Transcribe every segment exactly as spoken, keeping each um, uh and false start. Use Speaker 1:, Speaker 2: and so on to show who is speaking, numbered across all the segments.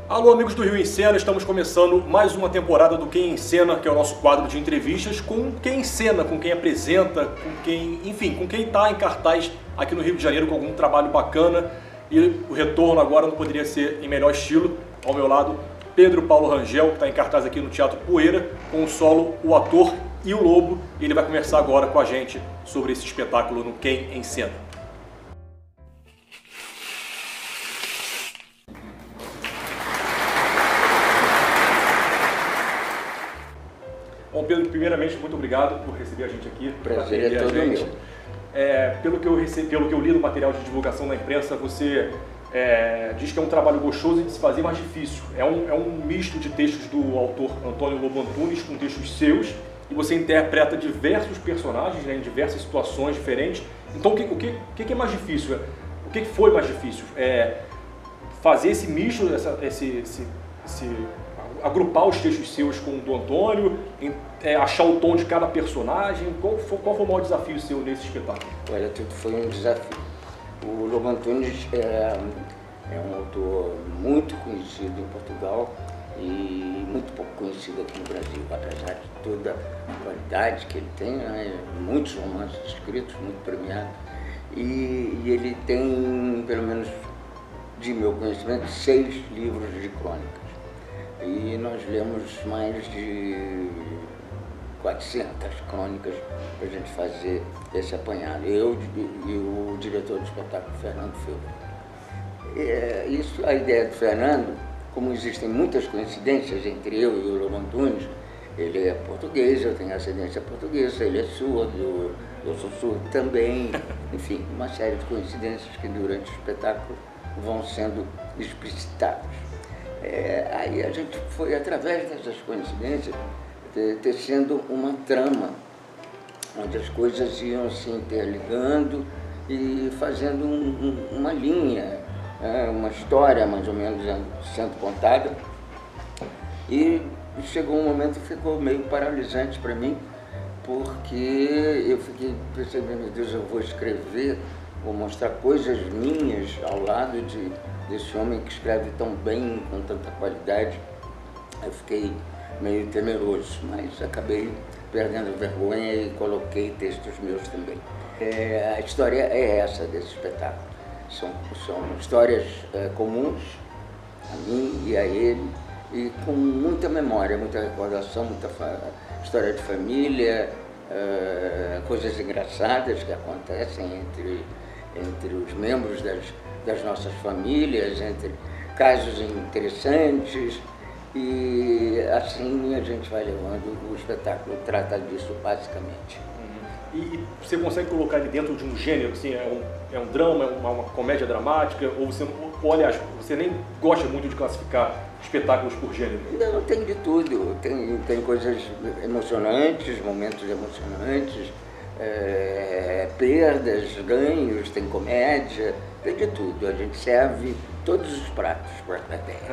Speaker 1: Alô, amigos do Rio em Cena, estamos começando mais uma temporada do Quem Encena, que é o nosso quadro de entrevistas com quem encena, com quem apresenta, com quem, enfim, com quem está em cartaz aqui no Rio de Janeiro com algum trabalho bacana. E o retorno agora não poderia ser em melhor estilo. Ao meu lado, Pedro Paulo Rangel, que está em cartaz aqui no Teatro Poeira, com o solo O Ator e o Lobo. E ele vai conversar agora com a gente sobre esse espetáculo no Quem Encena. Bom, Pedro, primeiramente, muito obrigado por receber a gente aqui.
Speaker 2: Prazer é todo meu.
Speaker 1: É, pelo, que eu recebi, pelo que eu li no material de divulgação da imprensa, você é, diz que é um trabalho gostoso de se fazer, mas difícil. É um, é um misto de textos do autor Antônio Lobo Antunes com textos seus, e você interpreta diversos personagens, né, em diversas situações diferentes. Então, o que, o que, o que é mais difícil? O que foi mais difícil? É fazer esse misto, essa, esse... esse, esse agrupar os textos seus com o do Antônio, em, é, achar o tom de cada personagem. Qual foi, qual foi o maior desafio seu nesse espetáculo?
Speaker 2: Olha, tudo foi um desafio. O Lobo Antunes é, é um autor muito conhecido em Portugal e muito pouco conhecido aqui no Brasil, apesar de toda a qualidade que ele tem, né? Muitos romances escritos, muito premiados, e, e ele tem, pelo menos de meu conhecimento, seis livros de crônicas. E nós lemos mais de quatrocentas crônicas para a gente fazer esse apanhado. Eu e o diretor do espetáculo, Fernando Filber. É, isso, a ideia do Fernando, como existem muitas coincidências entre eu e o Lobo Antunes, ele é português, eu tenho ascendência portuguesa, ele é surdo, eu sou surdo também. Enfim, uma série de coincidências que durante o espetáculo vão sendo explicitadas. É, aí a gente foi, através dessas coincidências, tecendo uma trama, onde as coisas iam se interligando e fazendo um, um, uma linha, é, uma história mais ou menos sendo contada. E chegou um momento que ficou meio paralisante para mim, porque eu fiquei percebendo, meu Deus, eu vou escrever, vou mostrar coisas minhas ao lado de, desse homem que escreve tão bem, com tanta qualidade. Eu fiquei meio temeroso, mas acabei perdendo vergonha e coloquei textos meus também. É, a história é essa desse espetáculo. São, são histórias é, comuns a mim e a ele, e com muita memória, muita recordação, muita história de família, é, coisas engraçadas que acontecem entre entre os membros das, das nossas famílias, entre casos interessantes, e assim a gente vai levando, o espetáculo trata disso basicamente.
Speaker 1: Uhum. E, e você consegue colocar ele dentro de um gênero, assim, é um, é um drama, é uma, uma comédia dramática, ou você, ou, aliás, você nem gosta muito de classificar espetáculos por gênero?
Speaker 2: Não, tem de tudo, tem, tem coisas emocionantes, momentos emocionantes, É, perdas, ganhos, tem comédia, tem de tudo. A gente serve todos os pratos para a plateia.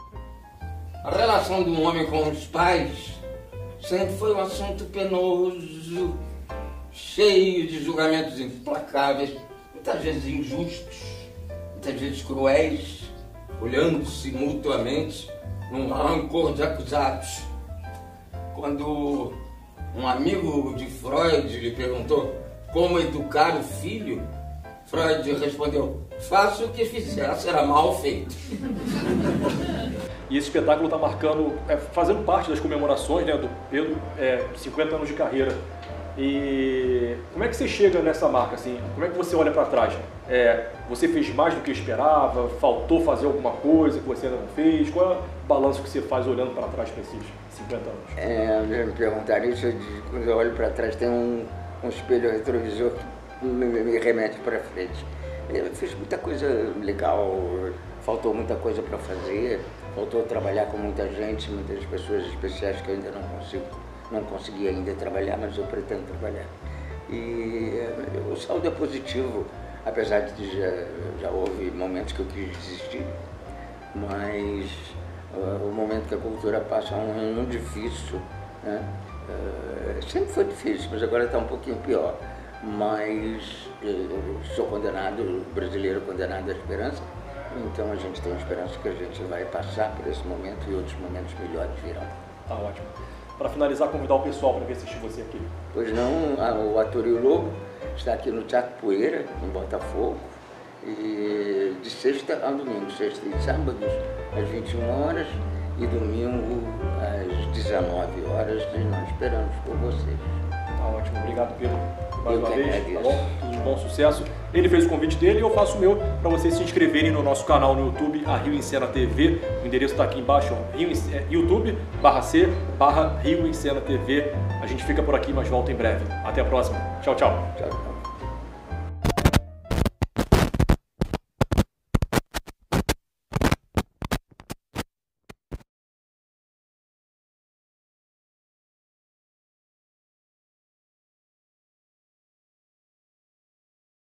Speaker 3: A relação de um homem com os pais sempre foi um assunto penoso, cheio de julgamentos implacáveis, muitas vezes injustos, muitas vezes cruéis, olhando-se mutuamente num rancor de acusados. Quando um amigo de Freud lhe perguntou como educar o filho, Freud respondeu: faça o que fizer, será mal feito.
Speaker 1: E esse espetáculo está marcando, é, fazendo parte das comemorações, né, do Pedro, é, cinquenta anos de carreira. E como é que você chega nessa marca, assim? Como é que você olha para trás? É, você fez mais do que esperava? Faltou fazer alguma coisa que você ainda não fez? Qual é o balanço que você faz olhando para trás para esses cinquenta anos?
Speaker 2: É, me perguntaram isso, quando eu olho para trás tem um, um espelho retrovisor que me, me remete para frente. Eu fiz muita coisa legal, faltou muita coisa para fazer, faltou trabalhar com muita gente, muitas pessoas especiais que eu ainda não consigo, não consegui ainda trabalhar, mas eu pretendo trabalhar. E o saldo é positivo, apesar de que já, já houve momentos que eu quis desistir, mas uh, o momento que a cultura passa é um ano difícil, né? Uh, sempre foi difícil, mas agora está um pouquinho pior. Mas eu sou condenado, brasileiro condenado à esperança, Então a gente tem a esperança que a gente vai passar por esse momento e outros momentos melhores virão.
Speaker 1: Tá ótimo. Para finalizar, convidar o pessoal para vir assistir você aqui.
Speaker 2: Pois não, o ator e o Lobo está aqui no Teatro Poeira, em Botafogo, e de sexta a domingo, sexta e sábados às vinte e uma horas e domingo às dezenove horas, e nós esperamos por vocês.
Speaker 1: Tá ótimo, obrigado Pedro mais
Speaker 2: eu
Speaker 1: uma vez,
Speaker 2: agradeço.
Speaker 1: tá bom? Tudo de bom sucesso. Ele fez o convite dele e eu faço o meu para vocês se inscreverem no nosso canal no YouTube, a Rio em Cena T V. O endereço está aqui embaixo, ó, Rio, é, YouTube barra C barra Rio em Cena T V. A gente fica por aqui, mas volta em breve. Até a próxima. Tchau, tchau.
Speaker 2: Tchau, tchau.